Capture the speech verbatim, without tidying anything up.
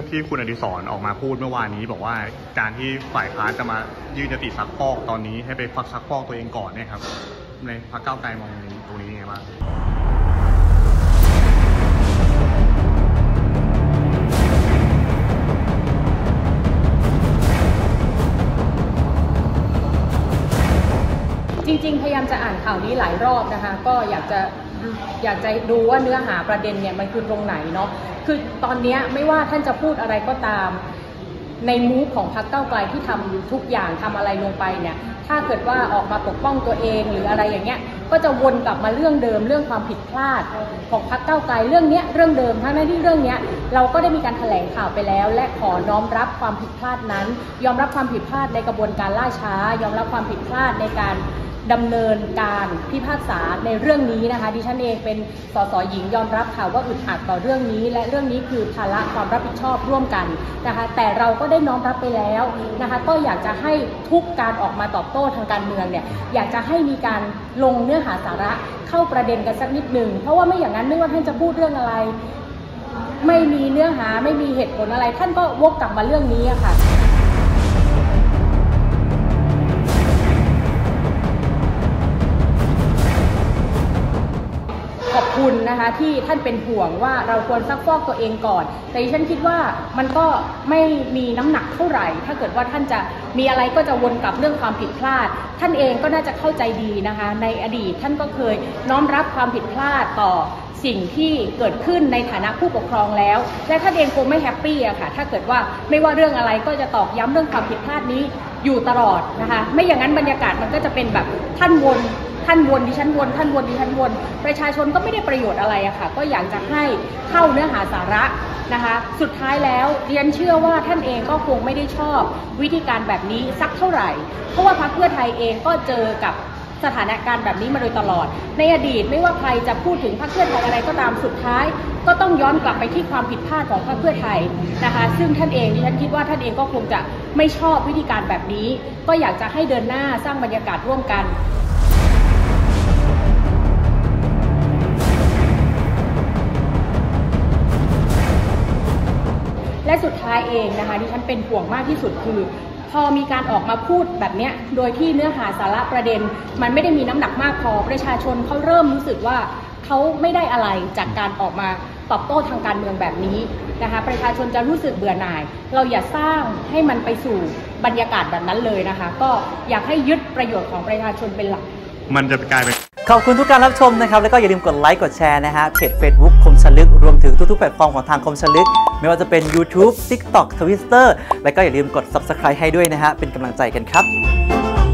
ที่คุณอดิศรออกมาพูดเมื่อวานนี้บอกว่าการที่ฝ่ายค้านจะมายื่นยติซักฟอกตอนนี้ให้ไปฟักซักฟอกตัวเองก่อนเนี่ยครับในพรรคก้าวไกลมองตรงนี้ยังไงบ้างจริงๆพยายามจะอ่านข่าวนี้หลายรอบนะคะก็อยากจะอยากจะดูว่าเนื้อหาประเด็นเนี่ยมันคือตรงไหนเนาะคือตอนนี้ไม่ว่าท่านจะพูดอะไรก็ตามในมูฟของพรรคก้าวไกลที่ทำทุกอย่างทำอะไรลงไปเนี่ยถ้าเกิดว่าออกมาปกป้องตัวเองหรืออะไรอย่างเงี้ยก็จะวนกลับมาเรื่องเดิมเรื่องความผิดพลาดของพรรคก้าวไกลเรื่องเนี้ยเรื่องเดิมทั้งนั้นที่เรื่องเนี้ยเราก็ได้มีการแถลงข่าวไปแล้วและขอน้อมรับความผิดพลาดนั้นยอมรับความผิดพลาดในกระบวนการล่าช้ายอมรับความผิดพลาดในการดำเนินการพิพากษาในเรื่องนี้นะคะดิฉันเองเป็นสสหญิงยอมรับค่ะว่าอึดอัดต่อเรื่องนี้และเรื่องนี้คือภาระความรับผิดชอบร่วมกันนะคะแต่เราก็ได้น้อมรับไปแล้วนะคะก็อยากจะให้ทุกการออกมาตอบโต้ทางการเมืองเนี่ยอยากจะให้มีการลงเนื้อหาสาระเข้าประเด็นกันสักนิดหนึ่งเพราะว่าไม่อย่างนั้นไม่ว่าท่านจะพูดเรื่องอะไรไม่มีเนื้อหาไม่มีเหตุผลอะไรท่านก็วกกลับมาเรื่องนี้อะค่ะขอบคุณนะคะที่ท่านเป็นห่วงว่าเราควรซักฟอกตัวเองก่อนแต่ฉันคิดว่ามันก็ไม่มีน้ำหนักเท่าไหร่ถ้าเกิดว่าท่านจะมีอะไรก็จะวนกลับเรื่องความผิดพลาดท่านเองก็น่าจะเข้าใจดีนะคะในอดีตท่านก็เคยน้อมรับความผิดพลาดต่อสิ่งที่เกิดขึ้นในฐานะผู้ปกครองแล้วและท่านเองคงไม่แฮปปี้อะค่ะถ้าเกิดว่าไม่ว่าเรื่องอะไรก็จะตอกย้ำเรื่องความผิดพลาดนี้อยู่ตลอดนะคะไม่อย่างนั้นบรรยากาศมันก็จะเป็นแบบท่านวนท่านวนดิฉันวนท่านวนดิฉันวนประชาชนก็ไม่ได้ประโยชน์อะไรอะค่ะก็อยากจะให้เข้าเนื้อหาสาระนะคะสุดท้ายแล้วดิฉันเชื่อว่าท่านเองก็คงไม่ได้ชอบวิธีการแบบนี้สักเท่าไหร่เพราะว่าพรรคเพื่อไทยเองก็เจอกับสถานการณ์แบบนี้มาโดยตลอดในอดีตไม่ว่าใครจะพูดถึงพรรคเพื่อไทยอะไรก็ตามสุดท้ายก็ต้องย้อนกลับไปที่ความผิดพลาดของพรรคเพื่อไทยนะคะซึ่งท่านเองดิฉันคิดว่าท่านเองก็คงจะไม่ชอบวิธีการแบบนี้ก็อยากจะให้เดินหน้าสร้างบรรยากาศร่วมกันและสุดท้ายเองนะคะที่ฉันเป็นห่วงมากที่สุดคือพอมีการออกมาพูดแบบนี้โดยที่เนื้อหาสาระประเด็นมันไม่ได้มีน้ำหนักมากพอประชาชนเขาเริ่มรู้สึกว่าเขาไม่ได้อะไรจากการออกมาตอบโต้ทางการเมืองแบบนี้นะคะประชาชนจะรู้สึกเบื่อหน่ายเราอย่าสร้างให้มันไปสู่บรรยากาศแบบนั้นเลยนะคะก็อยากให้ยึดประโยชน์ของประชาชนเป็นหลักมันจะกลายเป็นขอบคุณทุกการรับชมนะครับแล้วก็อย่าลืมกดไลค์กดแชร์นะฮะเพจ Facebook คมชลึกรวมถึงทุกๆแพลตฟอร์มของทางคมชลึกไม่ว่าจะเป็น YouTube TikTok Twitter แล้วก็อย่าลืมกด Subscribe ให้ด้วยนะฮะเป็นกำลังใจกันครับ